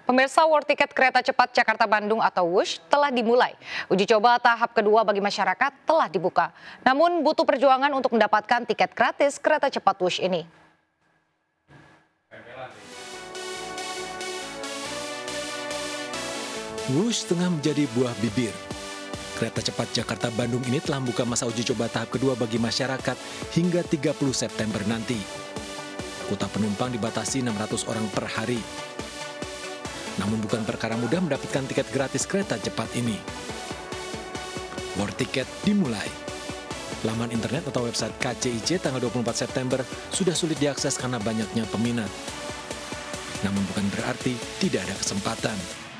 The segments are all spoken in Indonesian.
Pemirsa, War Tiket Kereta Cepat Jakarta-Bandung atau WUSH telah dimulai. Uji coba tahap kedua bagi masyarakat telah dibuka. Namun butuh perjuangan untuk mendapatkan tiket gratis kereta cepat WUSH ini. WUSH tengah menjadi buah bibir. Kereta cepat Jakarta-Bandung ini telah membuka masa uji coba tahap kedua bagi masyarakat hingga 30 September nanti. Kuota penumpang dibatasi 600 orang per hari. Namun bukan perkara mudah mendapatkan tiket gratis kereta cepat ini. War Tiket dimulai. Laman internet atau website KCIC tanggal 24 September sudah sulit diakses karena banyaknya peminat. Namun bukan berarti tidak ada kesempatan.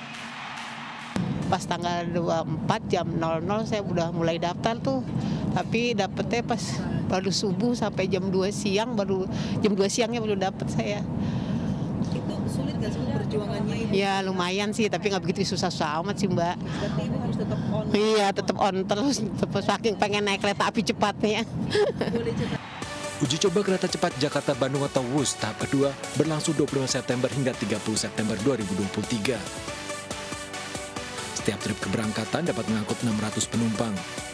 Pas tanggal 24 jam 00 saya udah mulai daftar tuh. Tapi dapetnya pas baru subuh sampai jam 2 siang, jam 2 siangnya baru dapet saya. Itu sulit nggak sih perjuangannya ini? Ya lumayan sih, tapi nggak begitu susah-susah amat sih Mbak. Berarti Ibu harus tetap on. Iya, tetap on terus, saking pengen naik kereta api cepatnya. Boleh cerita. Uji coba kereta cepat Jakarta-Bandung atau WUSH tahap kedua berlangsung 25 September hingga 30 September 2023. Setiap trip keberangkatan dapat mengangkut 600 penumpang.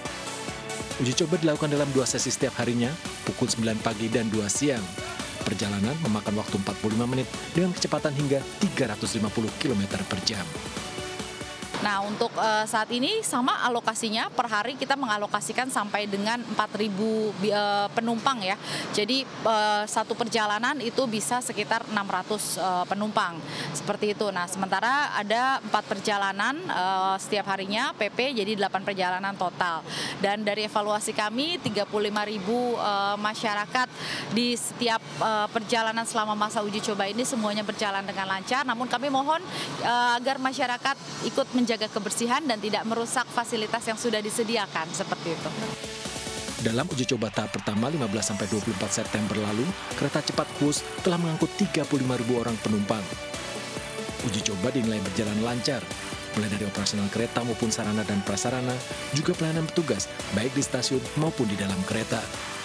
Uji coba dilakukan dalam 2 sesi setiap harinya, pukul 9 pagi dan 2 siang. Perjalanan memakan waktu 45 menit dengan kecepatan hingga 350 km per jam. Nah, untuk saat ini sama alokasinya per hari kita mengalokasikan sampai dengan 4.000 penumpang ya. Jadi satu perjalanan itu bisa sekitar 600 penumpang. Seperti itu. Nah, sementara ada 4 perjalanan setiap harinya PP jadi 8 perjalanan total. Dan dari evaluasi kami 35.000 masyarakat di setiap perjalanan selama masa uji coba ini semuanya berjalan dengan lancar. Namun kami mohon agar masyarakat ikut menjaga kebersihan dan tidak merusak fasilitas yang sudah disediakan seperti itu. Dalam uji coba tahap pertama 15-24 September lalu, kereta cepat WUSH telah mengangkut 35.000 orang penumpang. Uji coba dinilai berjalan lancar, mulai dari operasional kereta maupun sarana dan prasarana, juga pelayanan petugas baik di stasiun maupun di dalam kereta.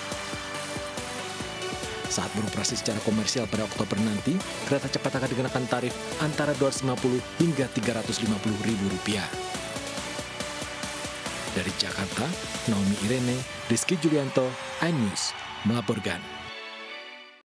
Saat beroperasi secara komersial pada Oktober nanti, kereta cepat akan dikenakan tarif antara Rp250 hingga Rp350.000. Dari Jakarta, Naomi Irene, Rizky Julianto, iNews melaporkan.